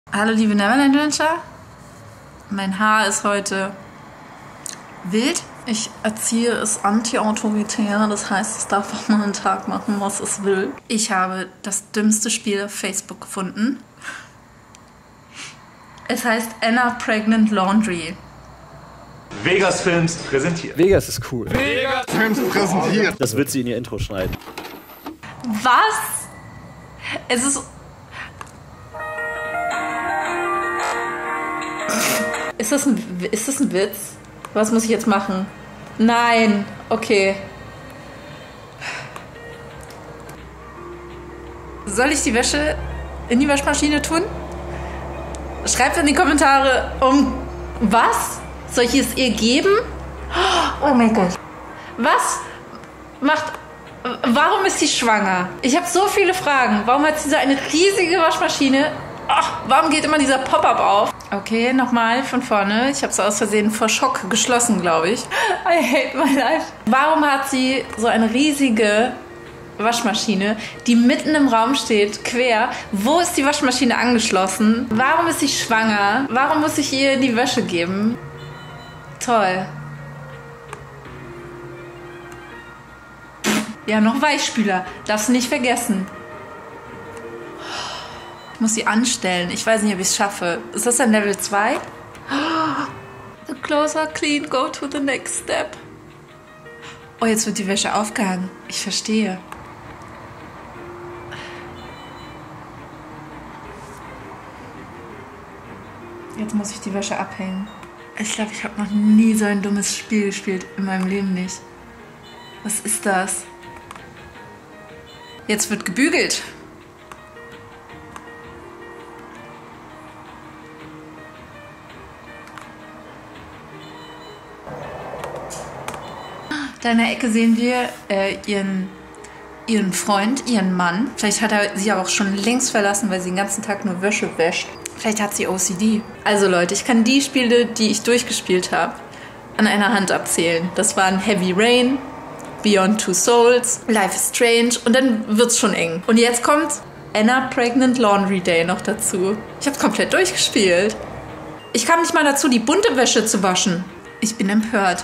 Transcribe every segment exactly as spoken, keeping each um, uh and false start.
Hallo liebe Neverland Rancher. Mein Haar ist heute wild. Ich erziehe es anti-autoritär, das heißt, es darf auch mal einen Tag machen, was es will. Ich habe das dümmste Spiel auf Facebook gefunden. Es heißt Anna Pregnant Laundry. Vegas Films präsentiert. Vegas ist cool. Vegas Films präsentiert. Das wird sie in ihr Intro schneiden. Was? Es ist... Ist das ein, ist das ein Witz? Was muss ich jetzt machen? Nein. Okay. Soll ich die Wäsche in die Waschmaschine tun? Schreibt in die Kommentare, um was? Soll ich es ihr geben? Oh mein Gott. Was macht... Warum ist sie schwanger? Ich habe so viele Fragen. Warum hat sie so eine riesige Waschmaschine? Ach, warum geht immer dieser Pop-up auf? Okay, nochmal von vorne. Ich habe es aus Versehen vor Schock geschlossen, glaube ich. I hate my life. Warum hat sie so eine riesige Waschmaschine, die mitten im Raum steht, quer? Wo ist die Waschmaschine angeschlossen? Warum ist sie schwanger? Warum muss ich ihr die Wäsche geben? Toll. Ja, noch Weichspüler. Darfst du nicht vergessen. Ich muss sie anstellen. Ich weiß nicht, ob ich es schaffe. Ist das dann Level zwei? The closer clean, go to the next step. Oh, jetzt wird die Wäsche aufgehangen. Ich verstehe. Jetzt muss ich die Wäsche abhängen. Ich glaube, ich habe noch nie so ein dummes Spiel gespielt. In meinem Leben nicht. Was ist das? Jetzt wird gebügelt. Da in der Ecke sehen wir äh, ihren, ihren Freund, ihren Mann. Vielleicht hat er sie auch schon längst verlassen, weil sie den ganzen Tag nur Wäsche wäscht. Vielleicht hat sie O C D. Also Leute, ich kann die Spiele, die ich durchgespielt habe, an einer Hand abzählen. Das waren Heavy Rain, Beyond Two Souls, Life is Strange und dann wird's schon eng. Und jetzt kommt Anna Pregnant Laundry Day noch dazu. Ich habe komplett durchgespielt. Ich kam nicht mal dazu, die bunte Wäsche zu waschen. Ich bin empört.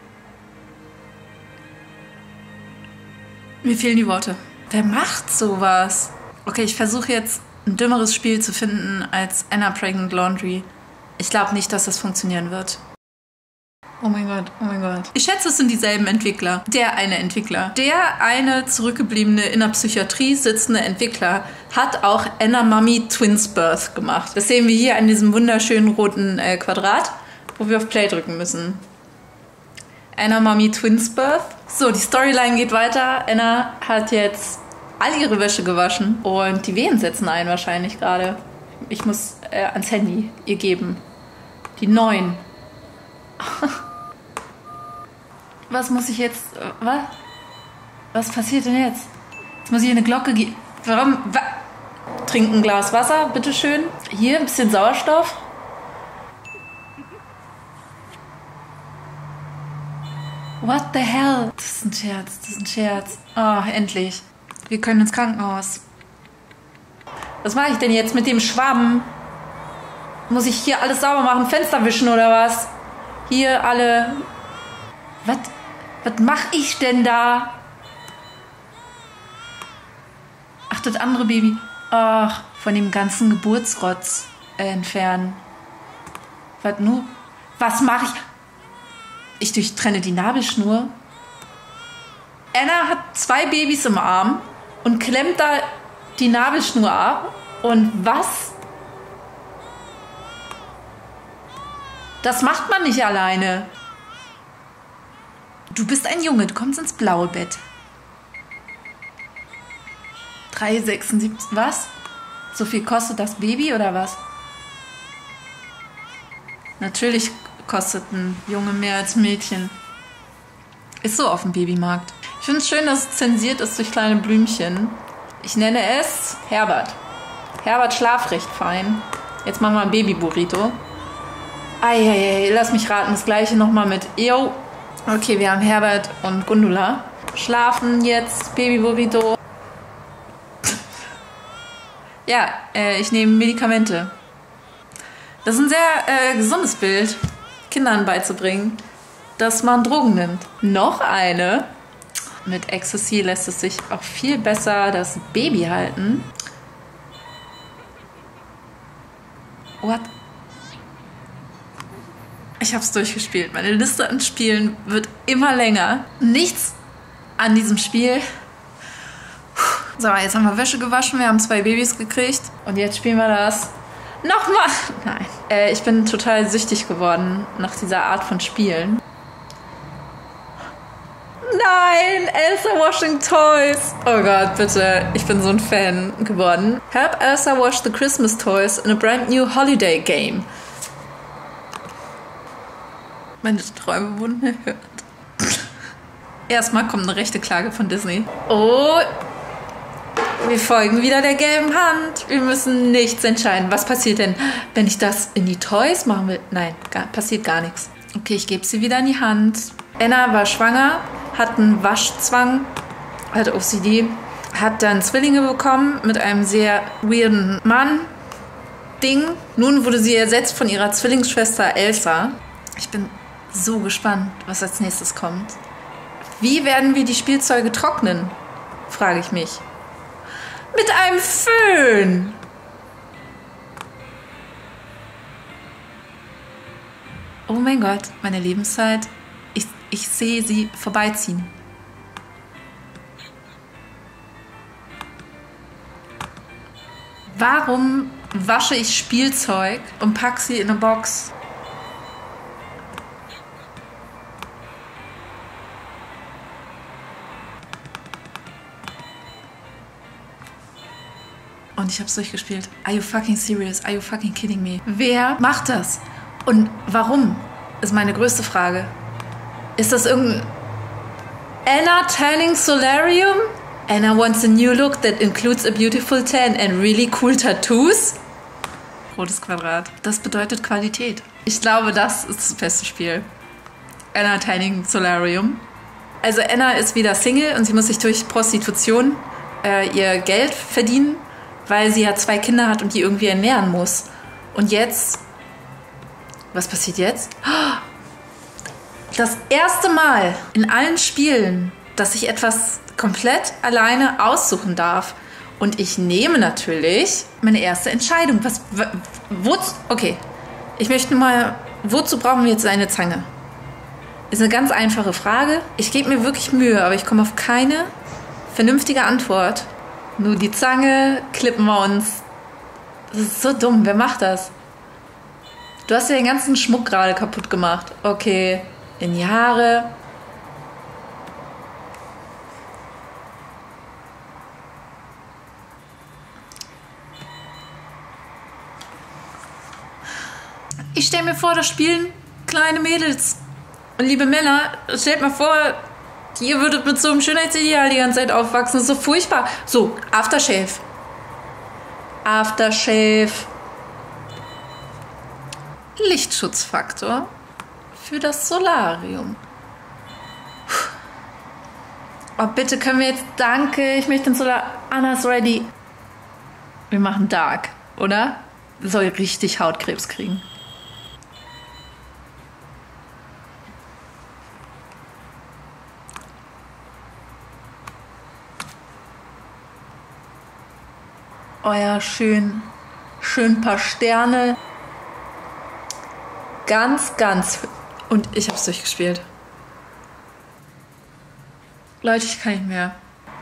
Mir fehlen die Worte. Wer macht sowas? Okay, ich versuche jetzt ein dümmeres Spiel zu finden als Anna Pregnant Laundry. Ich glaube nicht, dass das funktionieren wird. Oh mein Gott, oh mein Gott. Ich schätze, es sind dieselben Entwickler. Der eine Entwickler. Der eine zurückgebliebene in der Psychiatrie sitzende Entwickler hat auch Anna Mummy Twins Birth gemacht. Das sehen wir hier an diesem wunderschönen roten äh, Quadrat, wo wir auf Play drücken müssen. Anna Mummy Twins Birth. So, die Storyline geht weiter. Anna hat jetzt all ihre Wäsche gewaschen und die Wehen setzen ein wahrscheinlich gerade. Ich muss äh, ans Handy ihr geben. Die neuen. Was muss ich jetzt... Was? Was passiert denn jetzt? Jetzt muss ich eine Glocke geben. Warum? Wa Trinken ein Glas Wasser, bitteschön. Hier ein bisschen Sauerstoff. What the hell? Das ist ein Scherz, das ist ein Scherz. Oh, endlich. Wir können ins Krankenhaus. Was mache ich denn jetzt mit dem Schwamm? Muss ich hier alles sauber machen? Fenster wischen oder was? Hier alle... Was? Was mache ich denn da? Ach, das andere Baby. Ach, von dem ganzen Geburtsrotz äh, entfernen. Was nu? Was mache ich? Ich durchtrenne die Nabelschnur. Anna hat zwei Babys im Arm und klemmt da die Nabelschnur ab. Und was? Das macht man nicht alleine. Du bist ein Junge, du kommst ins blaue Bett. drei sechsundsiebzig, was? So viel kostet das Baby oder was? Natürlich kostet ein Junge mehr als ein Mädchen. Ist so auf dem Babymarkt. Ich finde es schön, dass es zensiert ist durch kleine Blümchen. Ich nenne es Herbert. Herbert schlaf recht fein. Jetzt machen wir ein Baby-Burrito. Eieiei, lass mich raten, das gleiche nochmal mit Yo. Okay, wir haben Herbert und Gundula. Schlafen jetzt, Baby-Burrito. Ja, äh, ich nehme Medikamente. Das ist ein sehr äh, gesundes Bild, Kindern beizubringen, dass man Drogen nimmt. Noch eine. Mit Ecstasy lässt es sich auch viel besser das Baby halten. What? Ich habe es durchgespielt. Meine Liste an Spielen wird immer länger. Nichts an diesem Spiel. So, jetzt haben wir Wäsche gewaschen, wir haben zwei Babys gekriegt und jetzt spielen wir das nochmal. Nein. Äh, ich bin total süchtig geworden nach dieser Art von Spielen. Nein, Elsa washing toys. Oh Gott, bitte. Ich bin so ein Fan geworden. Help Elsa wash the Christmas toys in a brand new holiday game. Meine Träume wurden erhört. Erstmal kommt eine rechte Klage von Disney. Oh, wir folgen wieder der gelben Hand. Wir müssen nichts entscheiden. Was passiert denn, wenn ich das in die Toys machen will? Nein, gar, passiert gar nichts. Okay, ich gebe sie wieder in die Hand. Anna war schwanger, hat einen Waschzwang, hat O C D, hat dann Zwillinge bekommen mit einem sehr weirden Mann. Ding. Nun wurde sie ersetzt von ihrer Zwillingsschwester Elsa. Ich bin so gespannt, was als nächstes kommt. Wie werden wir die Spielzeuge trocknen? Frage ich mich. Mit einem Föhn! Oh mein Gott, meine Lebenszeit. Ich, ich sehe sie vorbeiziehen. Warum wasche ich Spielzeug und packe sie in eine Box? Und ich hab's durchgespielt. Are you fucking serious? Are you fucking kidding me? Wer macht das? Und warum? Ist meine größte Frage. Ist das irgendein Anna Tanning Solarium? Anna wants a new look that includes a beautiful tan and really cool tattoos? Rotes Quadrat. Das bedeutet Qualität. Ich glaube, das ist das beste Spiel. Anna Tanning Solarium. Also Anna ist wieder Single und sie muss sich durch Prostitution äh, ihr Geld verdienen, weil sie ja zwei Kinder hat und die irgendwie ernähren muss. Und jetzt... Was passiert jetzt? Das erste Mal in allen Spielen, dass ich etwas komplett alleine aussuchen darf. Und ich nehme natürlich meine erste Entscheidung. Was... Wozu... Okay. Ich möchte mal... Wozu brauchen wir jetzt eine Zange? Ist eine ganz einfache Frage. Ich gebe mir wirklich Mühe, aber ich komme auf keine vernünftige Antwort. Nur die Zange, klippen wir uns. Das ist so dumm. Wer macht das? Du hast ja den ganzen Schmuck gerade kaputt gemacht. Okay, in die Haare. Ich stelle mir vor, das spielen kleine Mädels. Und liebe Männer, stellt mir vor, ihr würdet mit so einem Schönheitsideal die ganze Zeit aufwachsen. Das ist so furchtbar. So, Aftershave. Aftershave. Lichtschutzfaktor für das Solarium. Oh, bitte können wir jetzt... Danke, ich möchte den Solar... Anna's ready. Wir machen Dark, oder? Soll richtig Hautkrebs kriegen. Oh ja, schön. Schön ein paar Sterne. Ganz, ganz... Und ich hab's durchgespielt. Leute, ich kann nicht mehr.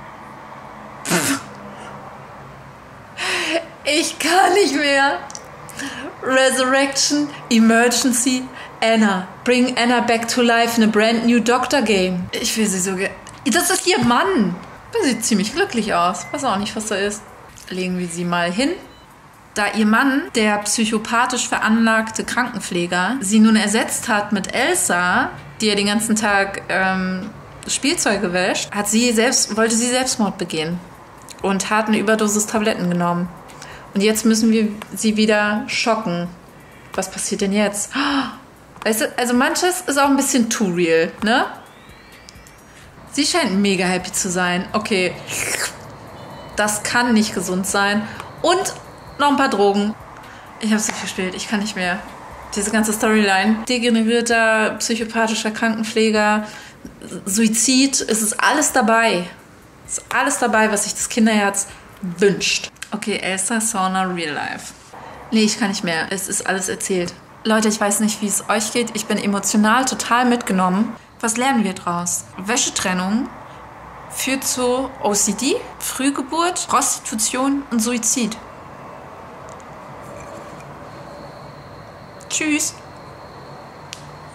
Ich kann nicht mehr. Resurrection, Emergency, Anna. Bring Anna back to life in a brand new Doctor Game. Ich will sie so... Ge das ist ihr Mann. Der sieht ziemlich glücklich aus. Weiß auch nicht, was da ist. Legen wir sie mal hin. Da ihr Mann, der psychopathisch veranlagte Krankenpfleger, sie nun ersetzt hat mit Elsa, die ja den ganzen Tag ähm, Spielzeuge wäscht, hat sie selbst, wollte sie Selbstmord begehen und hat eine Überdosis Tabletten genommen. Und jetzt müssen wir sie wieder schocken. Was passiert denn jetzt? Weißt du, also manches ist auch ein bisschen too real, ne? Sie scheint mega happy zu sein. Okay, das kann nicht gesund sein. Und noch ein paar Drogen. Ich hab's nicht gespielt, ich kann nicht mehr. Diese ganze Storyline. Degenerierter, psychopathischer Krankenpfleger, Suizid, es ist alles dabei. Es ist alles dabei, was sich das Kinderherz wünscht. Okay, Elsa Sauna Real Life. Nee, ich kann nicht mehr. Es ist alles erzählt. Leute, ich weiß nicht, wie es euch geht. Ich bin emotional total mitgenommen. Was lernen wir draus? Wäschetrennung führt zu O C D, Frühgeburt, Prostitution und Suizid. Tschüss.